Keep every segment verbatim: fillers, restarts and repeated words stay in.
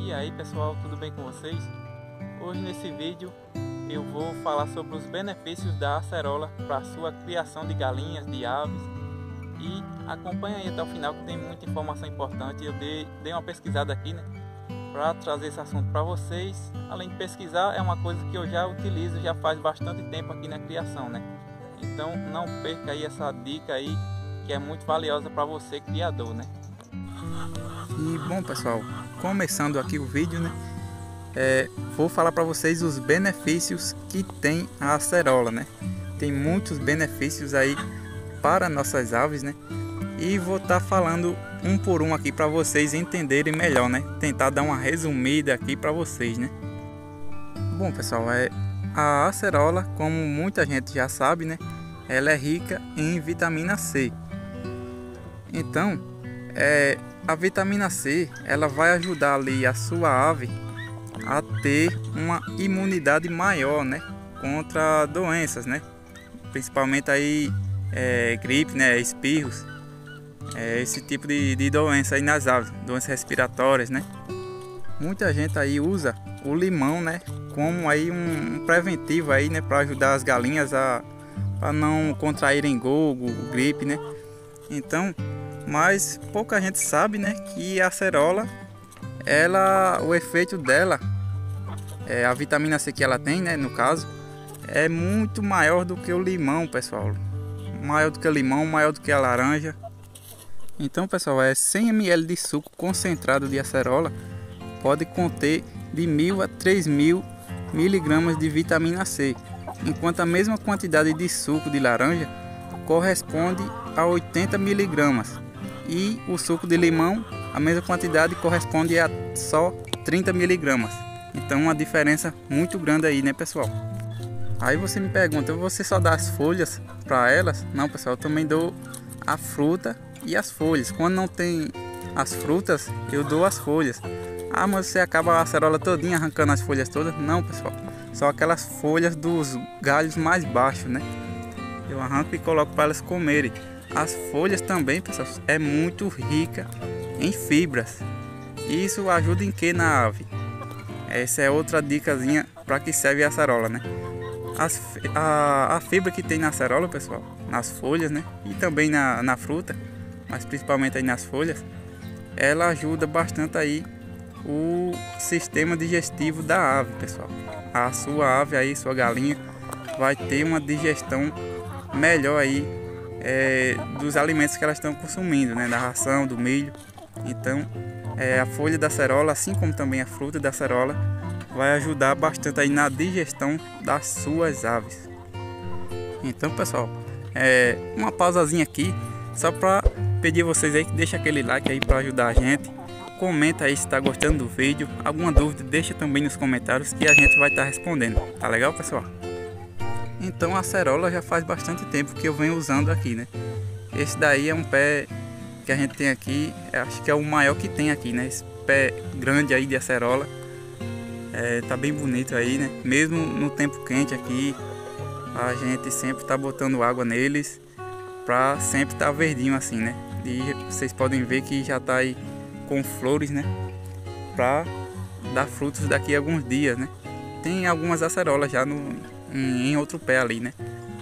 E aí pessoal, tudo bem com vocês? Hoje nesse vídeo eu vou falar sobre os benefícios da acerola para a sua criação de galinhas, de aves. E acompanha aí até o final que tem muita informação importante. Eu dei, dei uma pesquisada aqui, né, para trazer esse assunto para vocês. Além de pesquisar, é uma coisa que eu já utilizo já faz bastante tempo aqui na criação, né? Então não perca aí essa dica aí, que é muito valiosa para você criador, né? E bom pessoal, começando aqui o vídeo, né, é, vou falar para vocês os benefícios que tem a acerola, né? Tem muitos benefícios aí para nossas aves, né? E vou estar tá falando um por um aqui para vocês entenderem melhor, né? Tentar dar uma resumida aqui para vocês, né? Bom pessoal, é, a acerola, como muita gente já sabe, né, ela é rica em vitamina C. Então, é, a vitamina C, ela vai ajudar ali a sua ave a ter uma imunidade maior, né, contra doenças, né, principalmente aí é, gripe, né, espirros, é, esse tipo de, de doença aí nas aves, doenças respiratórias, né. Muita gente aí usa o limão, né, como aí um, um preventivo aí, né, para ajudar as galinhas a, a não contraírem gogo, gripe, né. Então, mas pouca gente sabe, né, que a acerola, ela, o efeito dela, é, a vitamina C que ela tem, né, no caso, é muito maior do que o limão, pessoal. Maior do que o limão, maior do que a laranja. Então, pessoal, é cem mililitros de suco concentrado de acerola pode conter de mil a três mil miligramas de vitamina C, enquanto a mesma quantidade de suco de laranja corresponde a oitenta miligramas. E o suco de limão, a mesma quantidade corresponde a só trinta miligramas. Então uma diferença muito grande aí, né pessoal? Aí você me pergunta, você só dá as folhas para elas? Não pessoal, eu também dou a fruta e as folhas. Quando não tem as frutas, eu dou as folhas. Ah, mas você acaba a acerola todinha arrancando as folhas todas? Não pessoal, só aquelas folhas dos galhos mais baixos, né? Eu arranco e coloco para elas comerem. As folhas também, pessoal, é muito rica em fibras. Isso ajuda em que na ave? Essa é outra dicasinha para que serve a acerola, né? As, a, a fibra que tem na acerola, pessoal, nas folhas, né? E também na, na fruta, mas principalmente aí nas folhas, ela ajuda bastante aí o sistema digestivo da ave, pessoal. A sua ave aí, sua galinha, vai ter uma digestão melhor aí é, dos alimentos que elas estão consumindo, né, da ração, do milho. Então é, a folha da acerola, assim como também a fruta da acerola, vai ajudar bastante aí na digestão das suas aves. Então pessoal, é, uma pausazinha aqui só para pedir a vocês aí que deixa aquele like aí para ajudar a gente. Comenta aí se está gostando do vídeo. Alguma dúvida deixa também nos comentários que a gente vai estar tá respondendo. Tá legal pessoal? Então a acerola já faz bastante tempo que eu venho usando aqui, né? Esse daí é um pé que a gente tem aqui, acho que é o maior que tem aqui, né? Esse pé grande aí de acerola, é, tá bem bonito aí, né? Mesmo no tempo quente aqui, a gente sempre tá botando água neles pra sempre tá verdinho assim, né? E vocês podem ver que já tá aí com flores, né? Pra dar frutos daqui a alguns dias, né? Tem algumas acerolas já no em outro pé ali, né?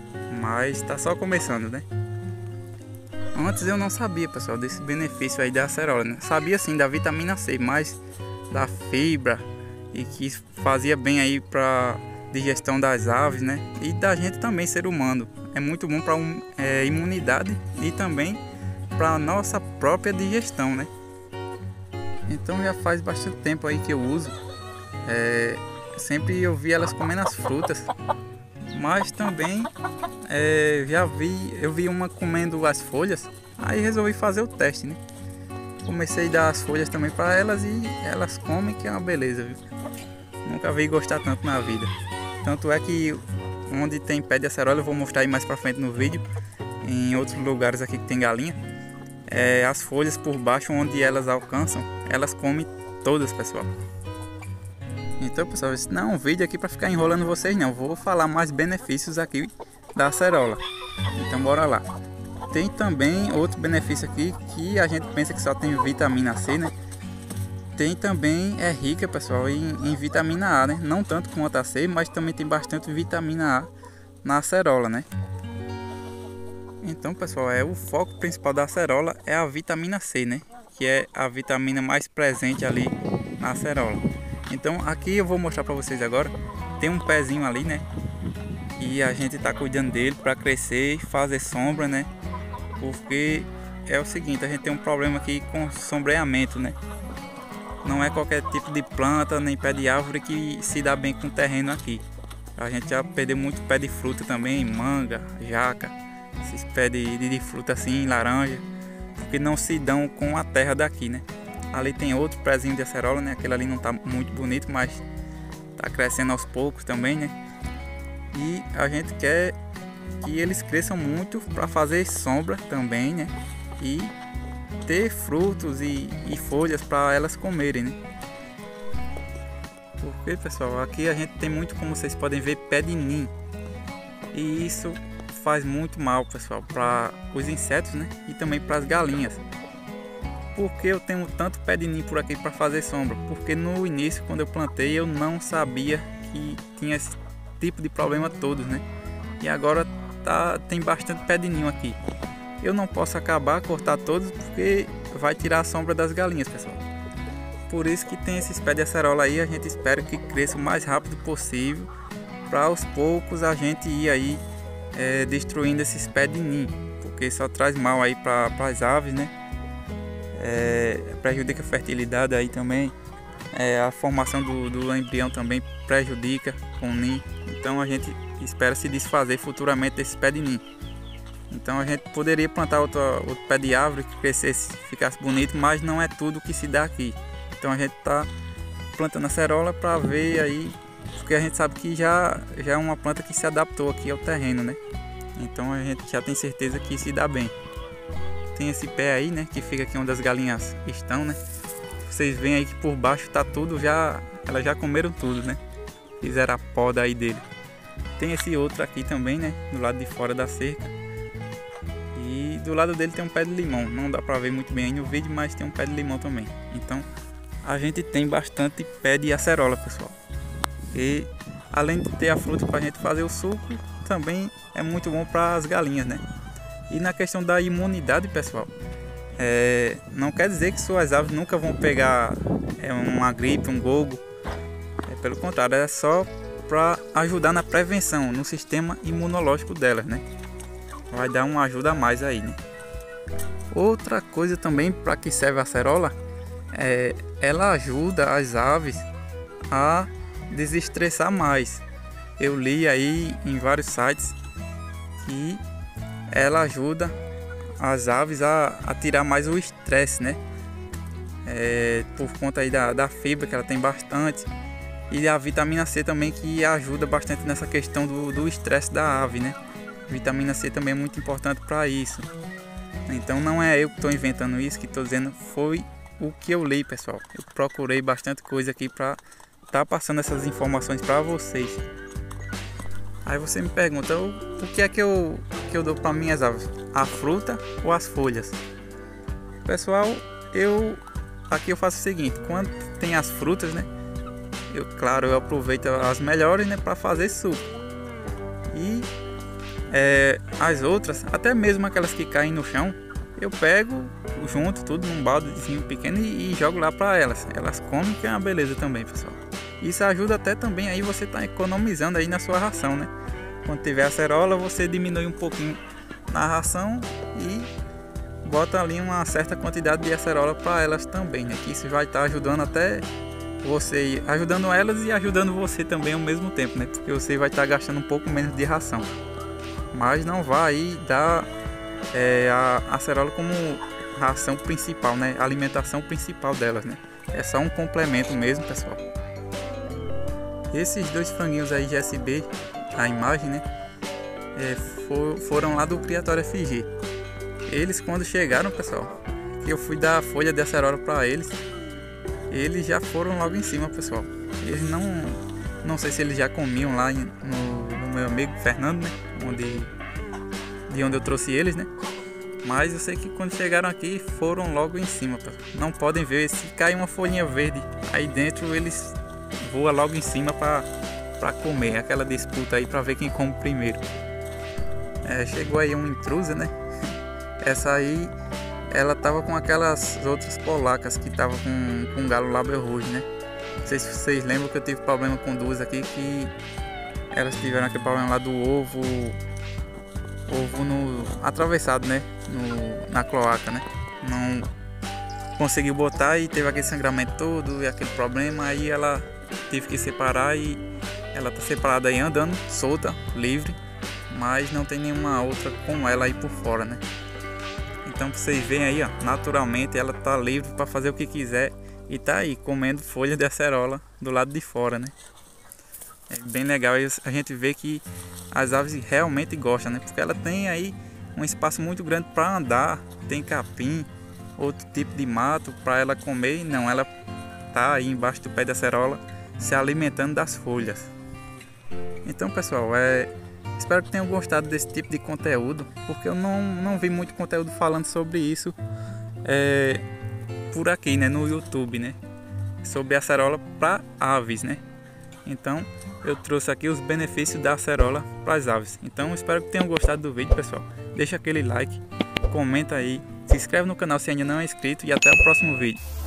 Mas tá só começando, né? Antes eu não sabia, pessoal, desse benefício aí da acerola, né? Sabia sim da vitamina C, mas da fibra, e que fazia bem aí para digestão das aves, né? E da gente também, ser humano. É muito bom para um, é, imunidade e também para nossa própria digestão, né? Então já faz bastante tempo aí que eu uso. É, sempre eu vi elas comendo as frutas, mas também é, já vi, eu vi uma comendo as folhas, aí resolvi fazer o teste, né? Comecei a dar as folhas também para elas e elas comem, que é uma beleza, viu? Nunca vi gostar tanto na vida. Tanto é que onde tem pé de acerola, eu vou mostrar aí mais pra frente no vídeo, em outros lugares aqui que tem galinha, é, as folhas por baixo onde elas alcançam, elas comem todas, pessoal. Então pessoal, esse não é um vídeo aqui para ficar enrolando vocês não, vou falar mais benefícios aqui da acerola. Então bora lá. Tem também outro benefício aqui que a gente pensa que só tem vitamina C, né? tem também, é rica, pessoal, em, em vitamina A, né? Não tanto quanto a C, mas também tem bastante vitamina A na acerola, né? Então, pessoal, é o foco principal da acerola é a vitamina C, né? Que é a vitamina mais presente ali na acerola. Então, aqui eu vou mostrar para vocês agora. Tem um pezinho ali, né? E a gente tá cuidando dele para crescer e fazer sombra, né? Porque é o seguinte, a gente tem um problema aqui com sombreamento, né? Não é qualquer tipo de planta nem pé de árvore que se dá bem com o terreno aqui. A gente já perdeu muito pé de fruta também, manga, jaca, esses pés de, de, de fruta assim, laranja, porque não se dão com a terra daqui, né? Ali tem outro pezinho de acerola, né? Aquele ali não tá muito bonito, mas tá crescendo aos poucos também, né? E a gente quer que eles cresçam muito para fazer sombra também, né? E ter frutos e, e folhas para elas comerem, né? Porque, pessoal, aqui a gente tem muito, como vocês podem ver, pé de ninho. E isso faz muito mal, pessoal, para os insetos, né? E também para as galinhas. Por que eu tenho tanto pé de ninho por aqui para fazer sombra? Porque no início, quando eu plantei, eu não sabia que tinha esse tipo de problema todos, né? E agora tá, tem bastante pé de ninho aqui. Eu não posso acabar, cortar todos, porque vai tirar a sombra das galinhas, pessoal. Por isso que tem esses pés de acerola aí, a gente espera que cresça o mais rápido possível, para aos poucos a gente ir aí é, destruindo esses pés de ninho, porque só traz mal aí para as aves, né? É, prejudica a fertilidade aí também. É, a formação do, do embrião também prejudica com o ninho. Então a gente espera se desfazer futuramente desse pé de ninho. Então a gente poderia plantar outro, outro pé de árvore que crescesse, ficasse bonito, mas não é tudo que se dá aqui. Então a gente está plantando acerola para ver aí, porque a gente sabe que já, já é uma planta que se adaptou aqui ao terreno, né? Então a gente já tem certeza que se dá bem. Tem esse pé aí, né, que fica aqui onde as galinhas estão, né? Vocês veem aí que por baixo tá tudo já, elas já comeram tudo, né? Fizeram a poda aí dele. Tem esse outro aqui também, né, do lado de fora da cerca. E do lado dele tem um pé de limão. Não dá pra ver muito bem aí no vídeo, mas tem um pé de limão também. Então a gente tem bastante pé de acerola, pessoal. E além de ter a fruta pra gente fazer o suco, também é muito bom para as galinhas, né? E na questão da imunidade, pessoal, É, não quer dizer que suas aves nunca vão pegar é, uma gripe, um gogo. É, pelo contrário, é só para ajudar na prevenção, no sistema imunológico delas, né? Vai dar uma ajuda a mais aí, né? Outra coisa também para que serve a acerola, é, ela ajuda as aves a desestressar mais. Eu li aí em vários sites que ela ajuda as aves a, a tirar mais o estresse, né? É, por conta aí da, da fibra que ela tem bastante, e a vitamina C também, que ajuda bastante nessa questão do estresse da ave, né? Vitamina C também é muito importante para isso. Então não é eu que estou inventando isso, que estou dizendo, foi o que eu li, pessoal. Eu procurei bastante coisa aqui para estar tá passando essas informações para vocês. Aí você me pergunta, o, o que é que eu, que eu dou para minhas aves? A fruta ou as folhas? Pessoal, eu aqui eu faço o seguinte, quando tem as frutas, né? Eu, claro, eu aproveito as melhores, né, para fazer suco. E é, as outras, até mesmo aquelas que caem no chão, eu pego junto tudo num baldezinho pequeno e, e jogo lá para elas. Elas comem, que é uma beleza também, pessoal. Isso ajuda até também aí você tá economizando aí na sua ração, né? Quando tiver acerola, você diminui um pouquinho na ração e bota ali uma certa quantidade de acerola para elas também, né? Que isso vai estar tá ajudando até você, ajudando elas e ajudando você também ao mesmo tempo, né? Porque você vai estar tá gastando um pouco menos de ração. Mas não vai aí dar é, a acerola como ração principal, né? A alimentação principal delas, né? É só um complemento mesmo, pessoal. Esses dois franguinhos aí G S B, a imagem, né, é, for, foram lá do Criatório F G. Eles, quando chegaram, pessoal, que eu fui dar a folha de acerola para eles, eles já foram logo em cima, pessoal. Eles não, não sei se eles já comiam lá no, no meu amigo Fernando, né, onde, de onde eu trouxe eles, né. Mas eu sei que quando chegaram aqui foram logo em cima, tá? Não podem ver, se cair uma folhinha verde aí dentro, eles voam logo em cima para para comer. Aquela disputa aí para ver quem come primeiro. É, chegou aí uma intrusa, né? Essa aí, ela tava com aquelas outras polacas que tava com, com galo lábio rouge, né? Não sei se vocês lembram que eu tive problema com duas aqui, que elas tiveram aquele problema lá do ovo ovo no atravessado, né, no, na cloaca, né, não conseguiu botar e teve aquele sangramento todo e aquele problema. Aí ela teve que separar e ela tá separada aí, andando solta, livre, mas não tem nenhuma outra com ela aí por fora, né. Então vocês veem aí, ó, naturalmente ela tá livre para fazer o que quiser e tá aí comendo folha de acerola do lado de fora, né. É bem legal, a gente vê que as aves realmente gostam, né? Porque ela tem aí um espaço muito grande para andar, tem capim, outro tipo de mato para ela comer. Não, ela tá aí embaixo do pé da acerola se alimentando das folhas. Então, pessoal, é, espero que tenham gostado desse tipo de conteúdo, porque eu não, não vi muito conteúdo falando sobre isso é, por aqui, né? No YouTube, né? Sobre a acerola para aves, né? Então eu trouxe aqui os benefícios da acerola para as aves. Então espero que tenham gostado do vídeo, pessoal. Deixa aquele like, comenta aí, se inscreve no canal se ainda não é inscrito e até o próximo vídeo.